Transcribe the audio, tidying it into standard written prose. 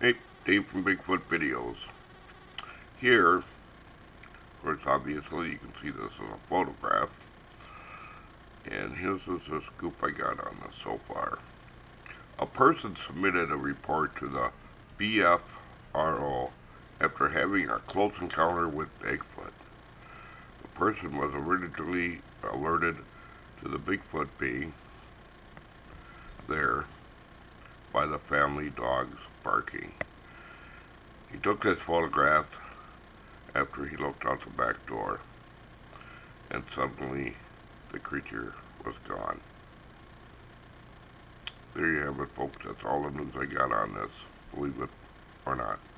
Hey, Dave from Bigfoot Videos. Here, of course, obviously you can see this as a photograph. And here's the scoop I got on this so far. A person submitted a report to the BFRO after having a close encounter with Bigfoot. The person was originally alerted to the Bigfoot being there by the family dogs barking. He took this photograph after he looked out the back door, and suddenly the creature was gone. There you have it, folks. That's all the news I got on this, believe it or not.